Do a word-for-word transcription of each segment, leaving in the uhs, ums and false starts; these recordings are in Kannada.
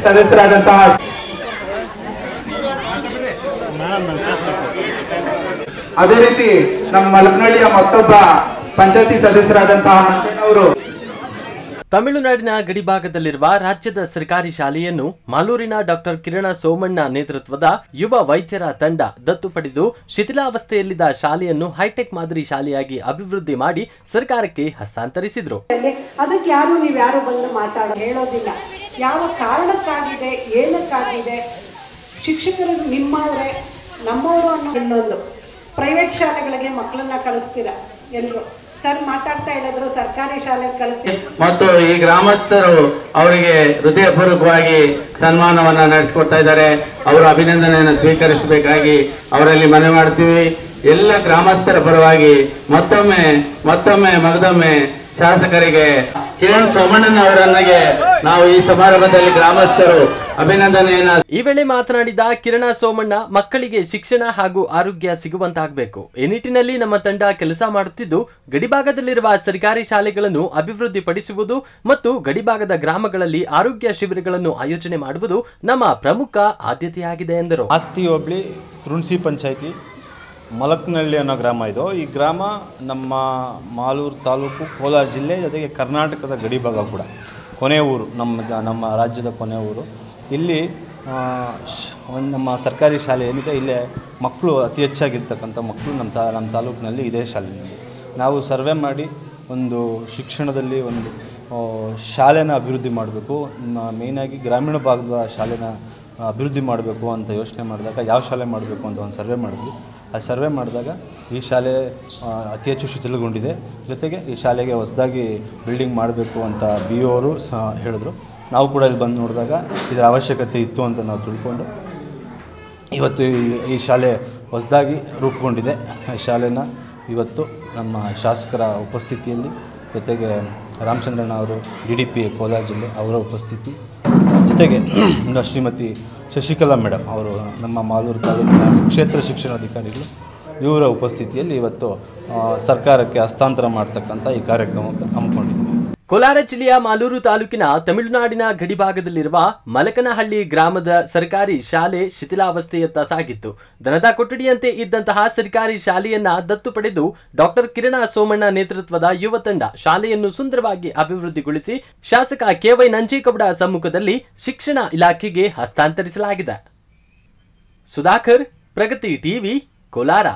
ಸದಸ್ಯರಾದಂತಹ ಅದೇ ರೀತಿ ನಮ್ಮ ಮಲಕನಹಳ್ಳಿಯ ಮತ್ತೊಬ್ಬ ಪಂಚಾಯತಿ ಸದಸ್ಯರಾದಂತಹ ಮಂಜಣ್ಣವರು ತಮಿಳುನಾಡಿನ ಗಡಿಭಾಗದಲ್ಲಿರುವ ರಾಜ್ಯದ ಸರ್ಕಾರಿ ಶಾಲೆಯನ್ನು ಮಾಲೂರಿನ ಡಾಕ್ಟರ್ ಕಿರಣ ಸೋಮಣ್ಣ ನೇತೃತ್ವದ ಯುವ ವೈದ್ಯರ ತಂಡ ದತ್ತು ಪಡೆದು ಶಿಥಿಲಾವಸ್ಥೆಯಲ್ಲಿದ್ದ ಶಾಲೆಯನ್ನು ಹೈಟೆಕ್ ಮಾದರಿ ಶಾಲೆಯಾಗಿ ಅಭಿವೃದ್ಧಿ ಮಾಡಿ ಸರ್ಕಾರಕ್ಕೆ ಹಸ್ತಾಂತರಿಸಿದ್ರು. ಅದಕ್ಕೆ ಯಾರು ನೀವು ಯಾರು ಬಂದು ಮಾತಾಡ ಹೇಳೋದಿಲ್ಲ. ಯಾವ ಕಾರಣಕ್ಕಾಗಿದೆ, ಏನಕ್ಕಾಗಿದೆ, ಶಿಕ್ಷಕರು ನಿಮ್ಮವರೇ ನಮ್ಮವರು ಅನ್ನೋ ಇನ್ನೊಂದು ಪ್ರೈವೇಟ್ ಶಾಲೆಗಳಿಗೆ ಮಕ್ಕಳನ್ನ ಕಳಿಸ್ತೀರಾ ಎಲ್ಲರೂ ಸರ್ ಮಾತಾಡ್ತಾ ಇರೋದ್ರು ಸರ್ಕಾರಿ ಶಾಲೆಗೆ ಕಳಿಸಿ ಮತ್ತು ಈ ಗ್ರಾಮಸ್ಥರು ಅವರಿಗೆ ಹೃದಯಪೂರ್ವಕವಾಗಿ ಸನ್ಮಾನವನ್ನ ನಡೆಸಿಕೊಡ್ತಾ ಇದ್ದಾರೆ. ಅವರ ಅಭಿನಂದನೆಯನ್ನು ಸ್ವೀಕರಿಸಬೇಕಾಗಿ ಅವರಲ್ಲಿ ಮನವಿ ಮಾಡ್ತೀವಿ. ಎಲ್ಲ ಗ್ರಾಮಸ್ಥರ ಪರವಾಗಿ ಮತ್ತೊಮ್ಮೆ ಮತ್ತೊಮ್ಮೆ ಮಗದೊಮ್ಮೆ ಶಾಸಕರಿಗೆ ಕಿರಣ್ ಸೋಮಣ್ಣನ್ ಅವರನ್ನಿಗೆ ನಾವು ಈ ಸಮಾರಂಭದಲ್ಲಿ ಗ್ರಾಮಸ್ಥರು ಅಭಿನಂದನೆಯನ್ನ. ಈ ವೇಳೆ ಮಾತನಾಡಿದ ಕಿರಣ ಸೋಮಣ್ಣ, ಮಕ್ಕಳಿಗೆ ಶಿಕ್ಷಣ ಹಾಗೂ ಆರೋಗ್ಯ ಸಿಗುವಂತಾಗಬೇಕು. ಈ ನಿಟ್ಟಿನಲ್ಲಿ ನಮ್ಮ ತಂಡ ಕೆಲಸ ಮಾಡುತ್ತಿದ್ದು ಗಡಿಭಾಗದಲ್ಲಿರುವ ಸರ್ಕಾರಿ ಶಾಲೆಗಳನ್ನು ಅಭಿವೃದ್ಧಿಪಡಿಸುವುದು ಮತ್ತು ಗಡಿಭಾಗದ ಗ್ರಾಮಗಳಲ್ಲಿ ಆರೋಗ್ಯ ಶಿಬಿರಗಳನ್ನು ಆಯೋಜನೆ ಮಾಡುವುದು ನಮ್ಮ ಪ್ರಮುಖ ಆದ್ಯತೆಯಾಗಿದೆ ಎಂದರು. ಆಸ್ತಿ ಹೋಬಳಿ ತುರುಣಸಿ ಪಂಚಾಯಿತಿ ಮಲಕನಹಳ್ಳಿ ಅನ್ನೋ ಗ್ರಾಮ ಇದು. ಈ ಗ್ರಾಮ ನಮ್ಮ ಮಾಲೂರು ತಾಲೂಕು, ಕೋಲಾರ ಜಿಲ್ಲೆ, ಜೊತೆಗೆ ಕರ್ನಾಟಕದ ಗಡಿಭಾಗ ಕೂಡ ಕೊನೆ ಊರು, ನಮ್ಮ ನಮ್ಮ ರಾಜ್ಯದ ಕೊನೆ ಊರು. ಇಲ್ಲಿ ಒಂದು ನಮ್ಮ ಸರ್ಕಾರಿ ಶಾಲೆ ಏನಿದೆ, ಇಲ್ಲೇ ಮಕ್ಕಳು ಅತಿ ಹೆಚ್ಚಾಗಿರ್ತಕ್ಕಂಥ ಮಕ್ಕಳು ನಮ್ಮ ತಾ ನಮ್ಮ ತಾಲೂಕಿನಲ್ಲಿ ಇದೇ ಶಾಲೆಯಲ್ಲಿ ನಾವು ಸರ್ವೆ ಮಾಡಿ ಒಂದು ಶಿಕ್ಷಣದಲ್ಲಿ ಒಂದು ಶಾಲೆನ ಅಭಿವೃದ್ಧಿ ಮಾಡಬೇಕು. ಮೇಯ್ನಾಗಿ ಗ್ರಾಮೀಣ ಭಾಗದ ಶಾಲೆನ ಅಭಿವೃದ್ಧಿ ಮಾಡಬೇಕು ಅಂತ ಯೋಚನೆ ಮಾಡಿದಾಗ ಯಾವ ಶಾಲೆ ಮಾಡಬೇಕು ಅಂತ ಒಂದು ಸರ್ವೆ ಮಾಡಿದ್ವಿ. ಆ ಸರ್ವೆ ಮಾಡಿದಾಗ ಈ ಶಾಲೆ ಅತಿ ಹೆಚ್ಚು ಶಿಥಿಲಗೊಂಡಿದೆ. ಜೊತೆಗೆ ಈ ಶಾಲೆಗೆ ಹೊಸದಾಗಿ ಬಿಲ್ಡಿಂಗ್ ಮಾಡಬೇಕು ಅಂತ ಬಿ ಒ ಅವರು ಸಹ ಹೇಳಿದ್ರು. ನಾವು ಕೂಡ ಇಲ್ಲಿ ಬಂದು ನೋಡಿದಾಗ ಇದರ ಅವಶ್ಯಕತೆ ಇತ್ತು ಅಂತ ನಾವು ತಿಳ್ಕೊಂಡು ಇವತ್ತು ಈ ಶಾಲೆ ಹೊಸದಾಗಿ ರೂಪುಗೊಂಡಿದೆ. ಈ ಶಾಲೆನ ಇವತ್ತು ನಮ್ಮ ಶಾಸಕರ ಉಪಸ್ಥಿತಿಯಲ್ಲಿ, ಜೊತೆಗೆ ರಾಮಚಂದ್ರಣ್ಣ ಅವರು ಡಿ ಡಿ ಪಿ ಕೋಲಾರ ಜಿಲ್ಲೆ ಅವರ ಉಪಸ್ಥಿತಿ, ಜೊತೆಗೆ ಶ್ರೀಮತಿ ಶಶಿಕಲಾ ಮೇಡಮ್ ಅವರು ನಮ್ಮ ಮಾಲೂರು ತಾಲೂಕಿನ ಕ್ಷೇತ್ರ ಶಿಕ್ಷಣಾಧಿಕಾರಿಗಳು, ಇವರ ಉಪಸ್ಥಿತಿಯಲ್ಲಿ ಇವತ್ತು ಸರ್ಕಾರಕ್ಕೆ ಹಸ್ತಾಂತರ ಮಾಡ್ತಕ್ಕಂಥ ಈ ಕಾರ್ಯಕ್ರಮಕ್ಕೆ ಹಮ್ಮಿಕೊಂಡಿದ್ದೀವಿ. ಕೋಲಾರ ಜಿಲ್ಲೆಯ ಮಾಲೂರು ತಾಲೂಕಿನ ತಮಿಳುನಾಡಿನ ಗಡಿಭಾಗದಲ್ಲಿರುವ ಮಲಕನಹಳ್ಳಿ ಗ್ರಾಮದ ಸರ್ಕಾರಿ ಶಾಲೆ ಶಿಥಿಲಾವಸ್ಥೆಯತ್ತ ಸಾಗಿತ್ತು. ದನದ ಕೊಠಡಿಯಂತೆ ಇದ್ದಂತಹ ಸರ್ಕಾರಿ ಶಾಲೆಯನ್ನ ದತ್ತು ಪಡೆದು ಡಾಕ್ಟರ್ ಕಿರಣ ಸೋಮಣ್ಣ ನೇತೃತ್ವದ ಯುವ ತಂಡ ಶಾಲೆಯನ್ನು ಸುಂದರವಾಗಿ ಅಭಿವೃದ್ಧಿಗೊಳಿಸಿ ಶಾಸಕ ಕೆ ವೈ ನಂಜೇಗೌಡ ಸಮ್ಮುಖದಲ್ಲಿ ಶಿಕ್ಷಣ ಇಲಾಖೆಗೆ ಹಸ್ತಾಂತರಿಸಲಾಗಿದೆ. ಸುಧಾಕರ್, ಪ್ರಗತಿ ಟಿವಿ, ಕೋಲಾರ.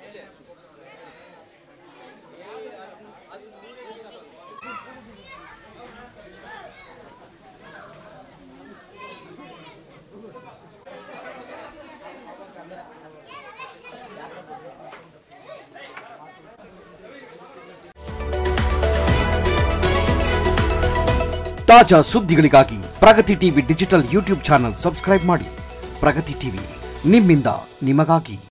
ತಾಜಾ ಸುದ್ದಿಗಳಿಗಾಗಿ Pragati TV digital YouTube channel subscribe ಮಾಡಿ. ಪ್ರಗತಿ ಟಿವಿ, ನಿಮ್ಮಿಂದ ನಿಮಗಾಗಿ.